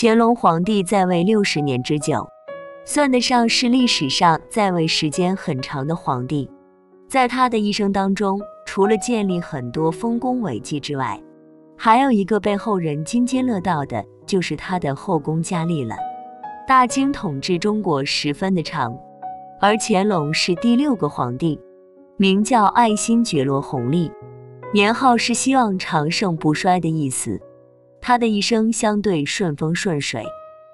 乾隆皇帝在位60年之久，算得上是历史上在位时间很长的皇帝。在他的一生当中，除了建立很多丰功伟绩之外，还有一个被后人津津乐道的，就是他的后宫佳丽了。大清统治中国十分的长，而乾隆是第6个皇帝，名叫爱新觉罗弘历，年号是希望长盛不衰的意思。他的一生相对顺风顺水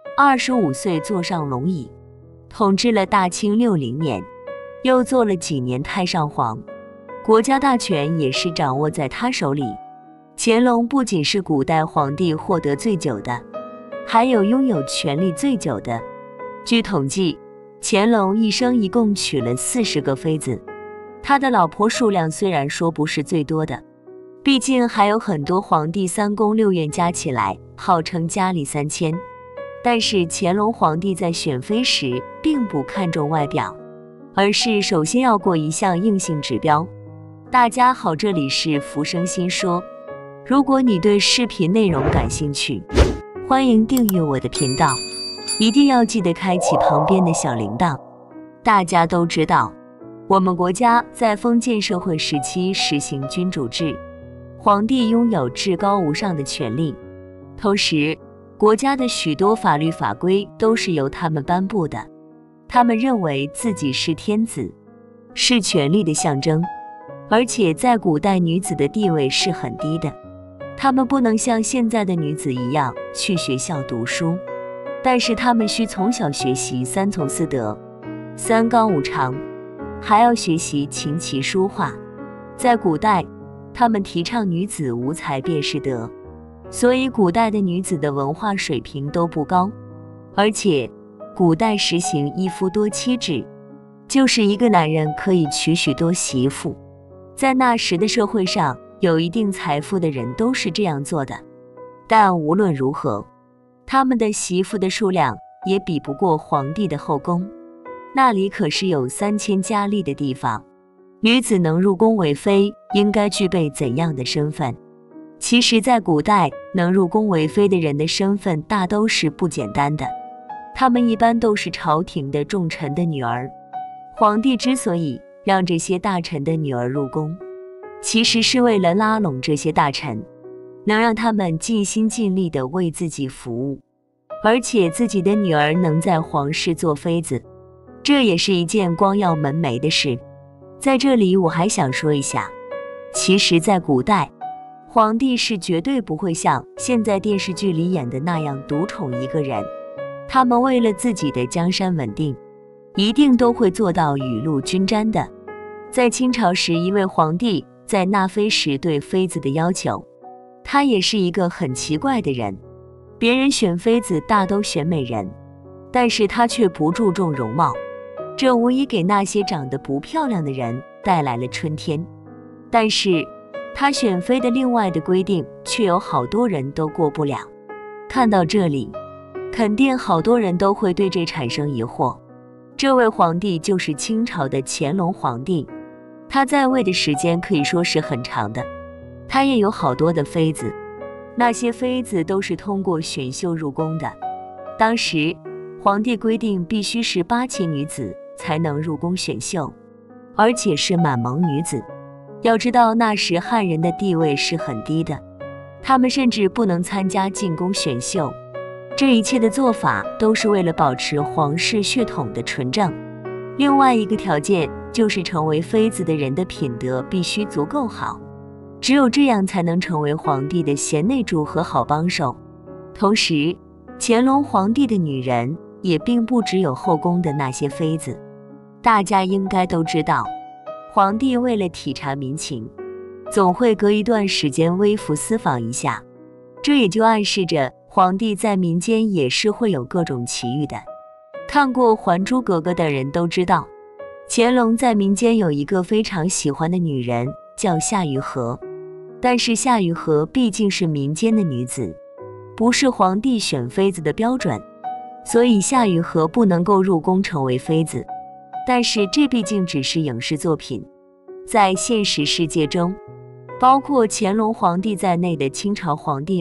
，25岁坐上龙椅，统治了大清60年，又做了几年太上皇，国家大权也是掌握在他手里。乾隆不仅是古代皇帝活得最久的，还有拥有权力最久的。据统计，乾隆一生一共娶了40个妃子，他的老婆数量虽然说不是最多的，毕竟还有很多皇帝3宫6院加起来号称佳丽3000，但是乾隆皇帝在选妃时并不看重外表，而是首先要过一项硬性指标。大家好，这里是浮生心说，如果你对视频内容感兴趣，欢迎订阅我的频道，一定要记得开启旁边的小铃铛。大家都知道，我们国家在封建社会时期实行君主制，皇帝拥有至高无上的权力，同时国家的许多法律法规都是由他们颁布的。他们认为自己是天子，是权力的象征，而且在古代女子的地位是很低的，她们不能像现在的女子一样去学校读书，但是她们需从小学习3从4德、3纲5常，还要学习琴棋书画。在古代，他们提倡女子无才便是德，所以古代的女子的文化水平都不高，而且古代实行一夫多妻制，就是一个男人可以娶许多媳妇。在那时的社会上，有一定财富的人都是这样做的。但无论如何，他们的媳妇的数量也比不过皇帝的后宫，那里可是有3000佳丽的地方。女子能入宫为妃，应该具备怎样的身份？其实在古代，能入宫为妃的人的身份大都是不简单的，他们一般都是朝廷的重臣的女儿。皇帝之所以让这些大臣的女儿入宫，其实是为了拉拢这些大臣，能让他们尽心尽力地为自己服务，而且自己的女儿能在皇室做妃子，这也是一件光耀门楣的事。在这里我还想说一下，其实在古代，皇帝是绝对不会像现在电视剧里演的那样独宠一个人，他们为了自己的江山稳定，一定都会做到雨露均沾的。在清朝时，一位皇帝在纳妃时对妃子的要求，他也是一个很奇怪的人。别人选妃子大都选美人，但是他却不注重容貌，这无疑给那些长得不漂亮的人带来了春天。但是他选妃的另外的规定却有好多人都过不了。看到这里，肯定好多人都会对这产生疑惑。这位皇帝就是清朝的乾隆皇帝，他在位的时间可以说是很长的，他也有好多的妃子，那些妃子都是通过选秀入宫的。当时皇帝规定必须是8旗女子才能入宫选秀，而且是满蒙女子。要知道那时汉人的地位是很低的，他们甚至不能参加进宫选秀。这一切的做法都是为了保持皇室血统的纯正。另外一个条件就是成为妃子的人的品德必须足够好，只有这样才能成为皇帝的贤内助和好帮手。同时，乾隆皇帝的女人也并不只有后宫的那些妃子。大家应该都知道，皇帝为了体察民情，总会隔一段时间微服私访一下，这也就暗示着皇帝在民间也是会有各种奇遇的。看过《还珠格格》的人都知道，乾隆在民间有一个非常喜欢的女人，叫夏雨荷。但是夏雨荷毕竟是民间的女子，不是皇帝选妃子的标准，所以夏雨荷不能够入宫成为妃子。但是这毕竟只是影视作品，在现实世界中，包括乾隆皇帝在内的清朝皇帝们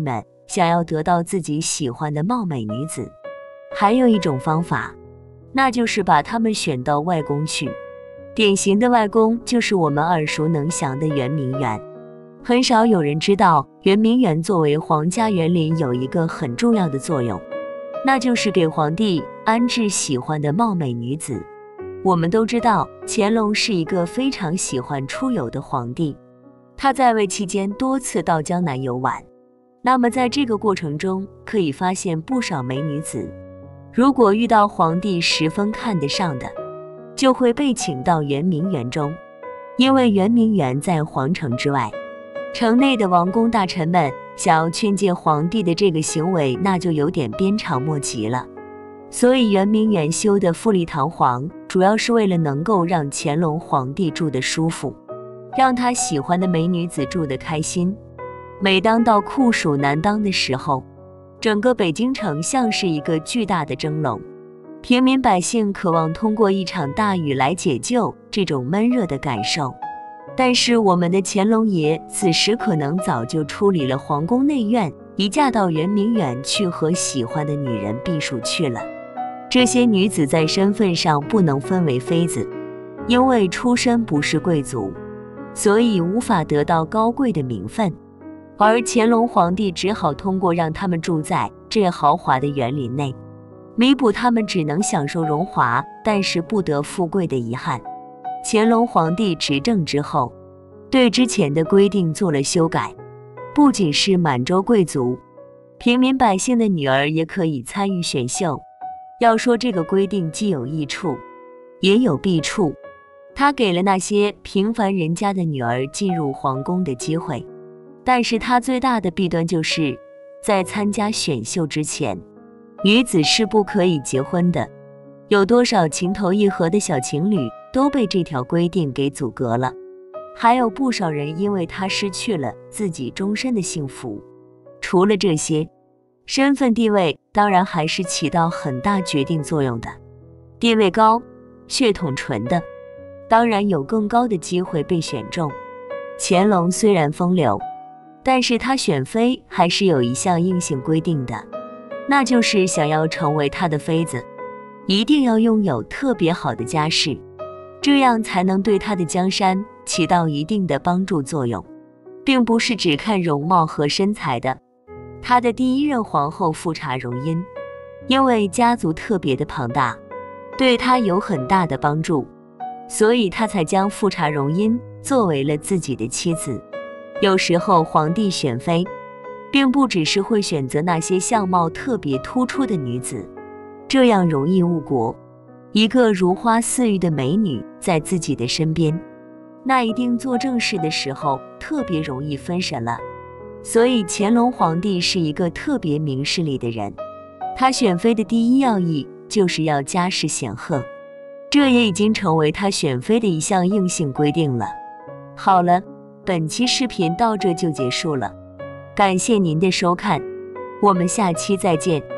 想要得到自己喜欢的貌美女子，还有一种方法，那就是把她们选到外宫去。典型的外宫就是我们耳熟能详的圆明园。很少有人知道，圆明园作为皇家园林有一个很重要的作用，那就是给皇帝安置喜欢的貌美女子。我们都知道，乾隆是一个非常喜欢出游的皇帝，他在位期间多次到江南游玩。那么在这个过程中，可以发现不少美女子，如果遇到皇帝十分看得上的，就会被请到圆明园中。因为圆明园在皇城之外，城内的王公大臣们想要劝诫皇帝的这个行为，那就有点鞭长莫及了。所以圆明园修得富丽堂皇，主要是为了能够让乾隆皇帝住得舒服，让他喜欢的美女子住得开心。每当到酷暑难当的时候，整个北京城像是一个巨大的蒸笼，平民百姓渴望通过一场大雨来解救这种闷热的感受。但是我们的乾隆爷此时可能早就处理了皇宫内院，移驾到圆明园去和喜欢的女人避暑去了。这些女子在身份上不能分为妃子，因为出身不是贵族，所以无法得到高贵的名分。而乾隆皇帝只好通过让他们住在这豪华的园林内，弥补他们只能享受荣华但是不得富贵的遗憾。乾隆皇帝执政之后，对之前的规定做了修改，不仅是满洲贵族，平民百姓的女儿也可以参与选秀。要说这个规定既有益处，也有弊处，他给了那些平凡人家的女儿进入皇宫的机会，但是他最大的弊端就是在参加选秀之前，女子是不可以结婚的。有多少情投意合的小情侣都被这条规定给阻隔了，还有不少人因为他失去了自己终身的幸福。除了这些，身份地位当然还是起到很大决定作用的。地位高、血统纯的，当然有更高的机会被选中。乾隆虽然风流，但是他选妃还是有一项硬性规定的，那就是想要成为他的妃子，一定要拥有特别好的家世，这样才能对他的江山起到一定的帮助作用，并不是只看容貌和身材的。他的第一任皇后富察容音，因为家族特别的庞大，对他有很大的帮助，所以他才将富察容音作为了自己的妻子。有时候皇帝选妃，并不只是会选择那些相貌特别突出的女子，这样容易误国。一个如花似玉的美女在自己的身边，那一定做正事的时候特别容易分神了。所以乾隆皇帝是一个特别明事理的人，他选妃的第一要义就是要家世显赫，这也已经成为他选妃的一项硬性规定了。好了，本期视频到这就结束了，感谢您的收看，我们下期再见。